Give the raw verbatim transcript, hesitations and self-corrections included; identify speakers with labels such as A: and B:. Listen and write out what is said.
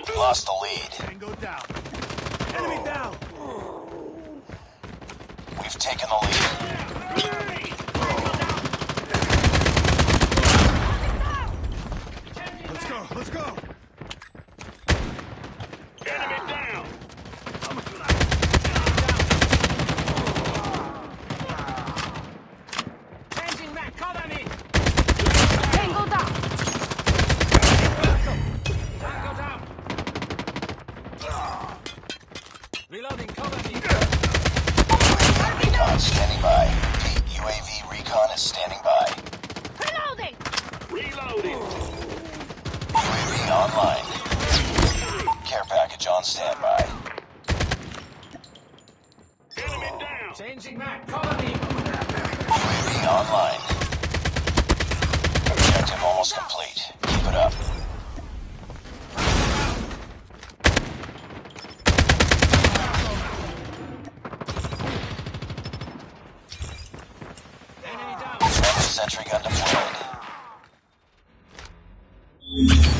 A: Lost the lead.
B: Tango down. Enemy down.
A: We've taken the lead.
B: Let's go. Let's go.
C: Enemy down.
D: Changing back, cover me!
E: Tango down.
D: Tango down! Reloading, cover me!
A: Recon standing by. Repeat, U A V recon is standing by.
E: Reloading.
C: Reloading.
A: U A V online. Care package on standby.
C: Enemy down.
D: Changing back, cover me!
A: U A V online. Objective almost complete. Keep it up.
D: Enemy down!
A: Friendly sentry gun deployed.